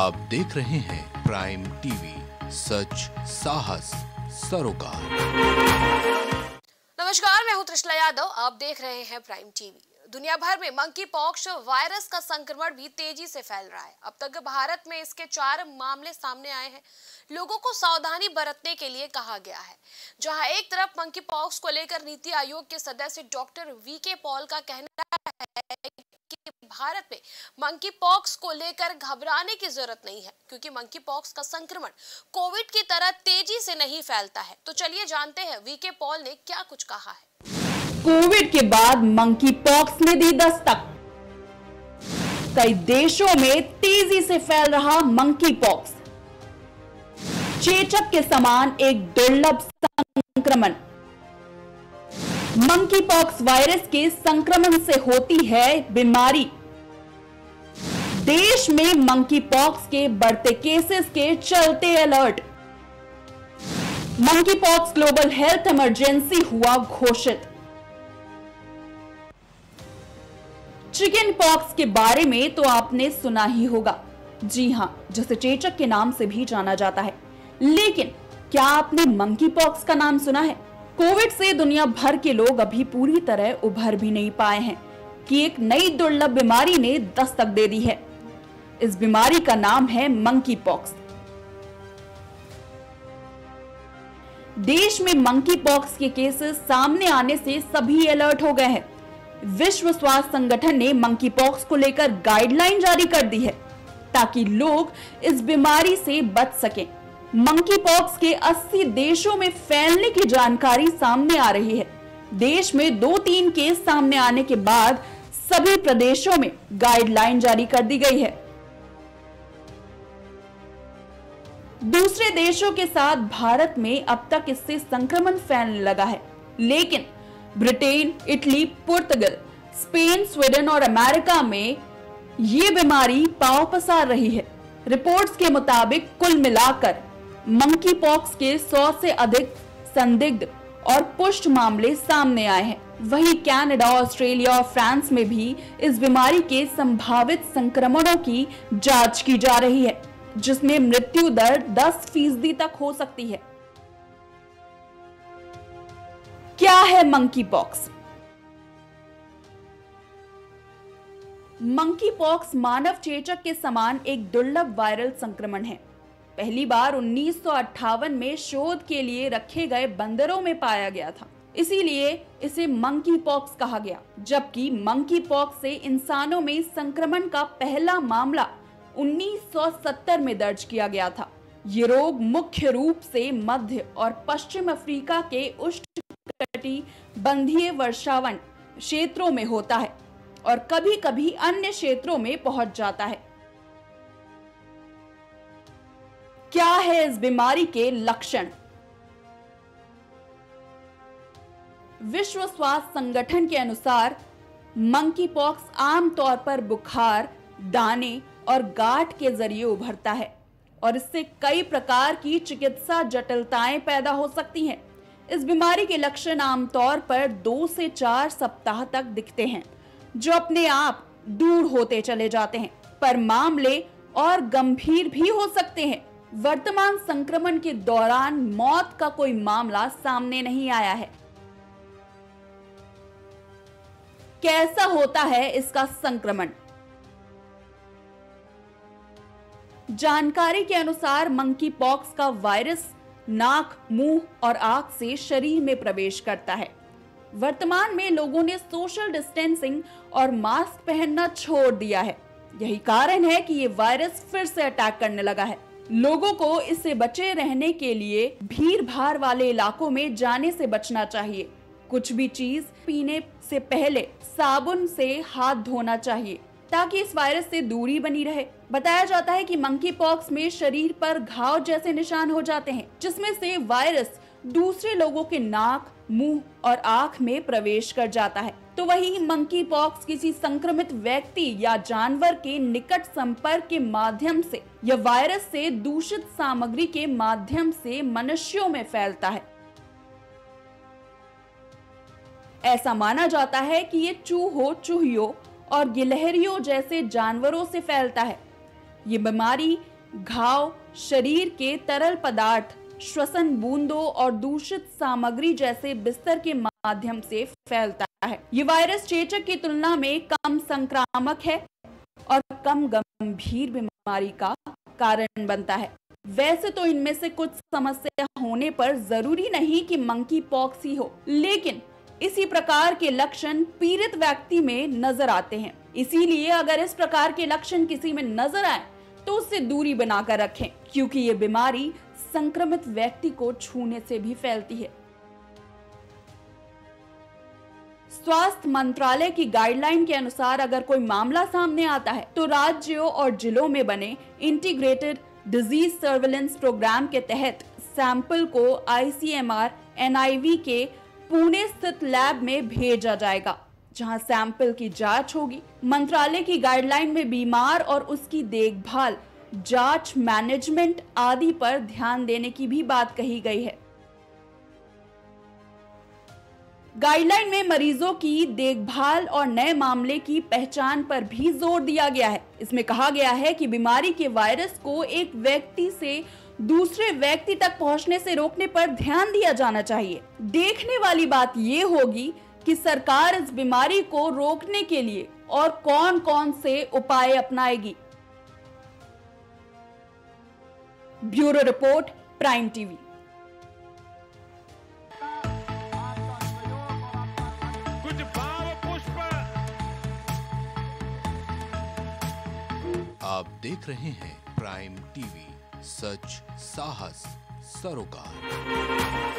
आप देख रहे हैं प्राइम टीवी, सच साहस सरोकार। नमस्कार, मैं हूं त्रिशला यादव। आप देख रहे हैं प्राइम टीवी। दुनिया भर में मंकी पॉक्स वायरस का संक्रमण भी तेजी से फैल रहा है। अब तक भारत में इसके 4 मामले सामने आए हैं। लोगों को सावधानी बरतने के लिए कहा गया है। जहां एक तरफ मंकी पॉक्स को लेकर नीति आयोग के सदस्य डॉक्टर वीके पॉल का कहना है कि भारत में मंकी पॉक्स को लेकर घबराने की जरूरत नहीं है, क्योंकि मंकी पॉक्स का संक्रमण कोविड की तरह तेजी से नहीं फैलता है। तो चलिए जानते हैं वीके पॉल ने क्या कुछ कहा है। कोविड के बाद मंकी पॉक्स ने दी दस्तक। कई देशों में तेजी से फैल रहा मंकी पॉक्स, चेचक के समान एक दुर्लभ संक्रमण। मंकी पॉक्स वायरस के संक्रमण से होती है बीमारी। देश में मंकी पॉक्स के बढ़ते केसेस के चलते alert. Monkeypox global health emergency हुआ घोषित। चिकन पॉक्स के बारे में तो आपने सुना ही होगा। जी हां, जिसे चेचक के नाम से भी जाना जाता है। लेकिन क्या आपने मंकी पॉक्स का नाम सुना है? कोविड से दुनिया भर के लोग अभी पूरी तरह उभर भी नहीं पाए हैं कि एक नई दुर्लभ बीमारी ने दस्तक दे दी है। इस बीमारी का नाम है मंकी पॉक्स। देश में मंकी पॉक्स के केसेस सामने आने से सभी अलर्ट हो गए हैं। विश्व स्वास्थ्य संगठन ने मंकी पॉक्स को लेकर गाइडलाइन जारी कर दी है ताकि लोग इस बीमारी से बच सकें। मंकी पॉक्स के 80 देशों में फैलने की जानकारी सामने आ रही है। देश में 2-3 केस सामने आने के बाद सभी प्रदेशों में गाइडलाइन जारी कर दी गई है। दूसरे देशों के साथ भारत में अब तक इससे संक्रमण फैलने लगा है, लेकिन Britain, Italy, Portugal, Spain, Sweden और अमेरिका में ये बीमारी पांव पसार रही है। रिपोर्ट्स के मुताबिक कुल मिलाकर मंकी पॉक्स के 100 से अधिक संदिग्ध और पुष्ट मामले सामने आए हैं। वहीं कनाडा, ऑस्ट्रेलिया और फ्रांस में भी इस बीमारी के संभावित संक्रमणों की जांच की जा रही है, जिसमें मृत्यु दर 10% तक हो सकती है। क्या है मंकी पॉक्स? मंकी पॉक्स मानव चेचक के समान एक दुर्लभ वायरल संक्रमण है। पहली बार 1958 में शोध के लिए रखे गए बंदरों में पाया गया था, इसीलिए इसे मंकी पॉक्स कहा गया। जबकि मंकी पॉक्स से इंसानों में संक्रमण का पहला मामला 1970 में दर्ज किया गया था। ये रोग मुख्य रूप से मध्य और पश्चिम अफ्रीका के उष्णकटिबंधीय वर्षावन क्षेत्रों में होता है और कभी-कभी अन्य क्षेत्रों में पहुंच जाता है। क्या है इस बीमारी के लक्षण? विश्व स्वास्थ्य संगठन के अनुसार मंकी पॉक्स आमतौर पर बुखार, दाने और गांठ के जरिए उभरता है और इससे कई प्रकार की चिकित्सा जटिलताएं पैदा हो सकती हैं। इस बीमारी के लक्षण आमतौर पर 2 से 4 सप्ताह तक दिखते हैं, जो अपने आप दूर होते चले जाते हैं, पर मामले और गंभीर भी हो सकते हैं। वर्तमान संक्रमण के दौरान मौत का कोई मामला सामने नहीं आया है। कैसा होता है इसका संक्रमण? जानकारी के अनुसार मंकी पॉक्स का वायरस नाक, मुंह और आंख से शरीर में प्रवेश करता है। वर्तमान में लोगों ने सोशल डिस्टेंसिंग और मास्क पहनना छोड़ दिया है। यही कारण है कि ये वायरस फिर से अटैक करने लगा है। लोगों को इससे बचे रहने के लिए भीड़ भाड़ वाले इलाकों में जाने से बचना चाहिए। कुछ भी चीज पीने से पहले साबुन से हाथ धोना चाहिए ताकि इस वायरस से दूरी बनी रहे। बताया जाता है कि मंकी पॉक्स में शरीर पर घाव जैसे निशान हो जाते हैं, जिसमें से वायरस दूसरे लोगों के नाक, मुंह और आंख में प्रवेश कर जाता है। तो वही मंकी पॉक्स किसी संक्रमित व्यक्ति या जानवर के निकट संपर्क के माध्यम से या वायरस से दूषित सामग्री के माध्यम से मनुष्यों में फैलता है। ऐसा माना जाता है कि ये चूहों, चूहियों और गिलहरियों जैसे जानवरों से फैलता है। ये बीमारी घाव शरीर के तरल पदार्थ, श्वसन बूंदों और दूषित सामग्री जैसे बिस्तर के माध्यम से फैलता है। ये वायरस चेचक की तुलना में कम संक्रामक है और कम गंभीर बीमारी का कारण बनता है। वैसे तो इनमें से कुछ समस्या होने पर जरूरी नहीं कि मंकी पॉक्स ही हो, लेकिन इसी प्रकार के लक्षण पीड़ित व्यक्ति में नजर आते हैं। इसीलिए अगर इस प्रकार के लक्षण किसी में नजर आए तो उससे दूरी बनाकर रखें, क्योंकि ये बीमारी संक्रमित व्यक्ति को छूने से भी फैलती है। स्वास्थ्य मंत्रालय की गाइडलाइन के अनुसार अगर कोई मामला सामने आता है तो राज्यों और जिलों में बने इंटीग्रेटेड डिजीज सर्वेलेंस प्रोग्राम के तहत सैंपल को ICMR NIV के पुणे स्थित लैब में भेजा जाएगा, जहां सैंपल की जांच होगी। मंत्रालय की गाइडलाइन में बीमार और उसकी देखभाल, जांच, मैनेजमेंट आदि पर ध्यान देने की भी बात कही गई है। गाइडलाइन में मरीजों की देखभाल और नए मामले की पहचान पर भी जोर दिया गया है। इसमें कहा गया है कि बीमारी के वायरस को एक व्यक्ति से दूसरे व्यक्ति तक पहुंचने से रोकने पर ध्यान दिया जाना चाहिए। देखने वाली बात ये होगी कि सरकार इस बीमारी को रोकने के लिए और कौन कौन से उपाय अपनाएगी। Bureau report, Prime TV. आप देख रहे हैं प्राइम टीवी, सच साहस सरोकार।